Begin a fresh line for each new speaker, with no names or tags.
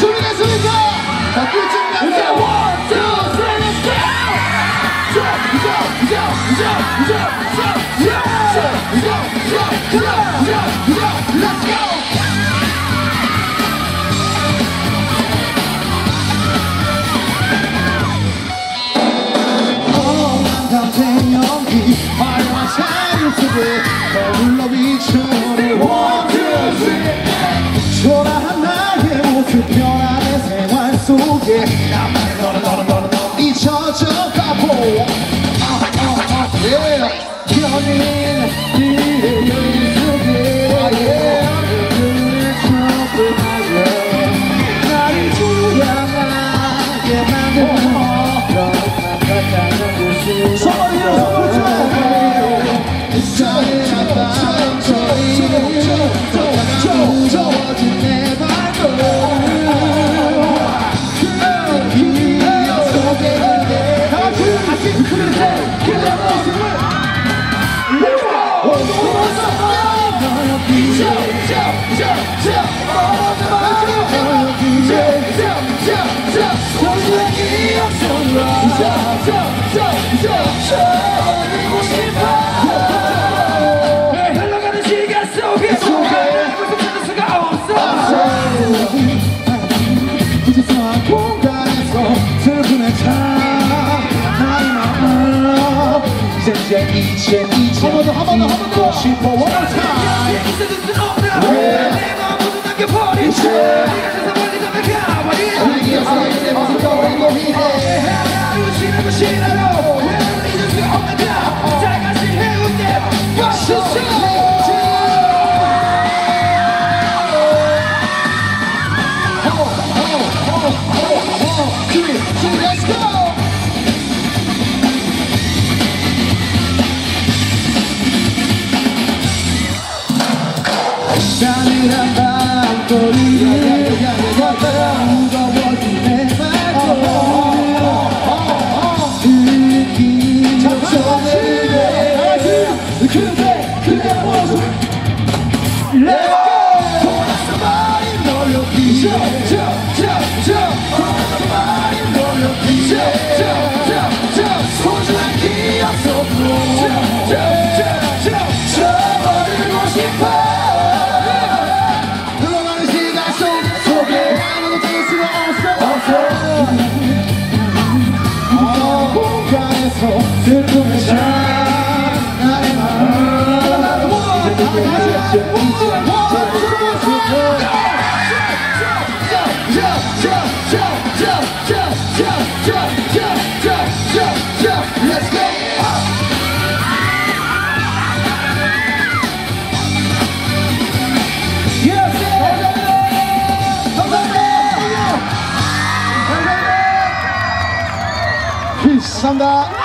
준비됐습니까? 자, 끝쯤 가세요. 1, 2, 3, let's go! Let's go! 같은 연기 화려한 자유 속에 떠올라 비춰내 1, 2, 3 초라한 나의 모습 변화된 생활 속에 나만의 너는 잊혀져 가보 연인 길의 여인 속에 눈을 접근하여 나를 조용하게 만드는 흘러가는 시간 속에 수가 없어 부지런한 공간에서 슬픔에 차 나의 마음 이제 한 번 더 듣고 싶어 One more time 내 마음을 남겨버린 채 네가 세상 멀리 가버린 분위기에서 내 모습 떠올리고 희해 하루 지나고 싫어요 왜냐면 잊을 수 없는가 다같이 해운대 버스서 Let's go! 싸늘한 밤거리에 무거워진 내 발걸음 느낌 접촉을 그대 모습 Let's go! 돌아서 말이 널려 비춰 돌아서 말이 널려 비춰 소중한 기억 속으로 저버리고 싶어 슬픔을 차 나의 마음 이제 Let's go! 감사합니다.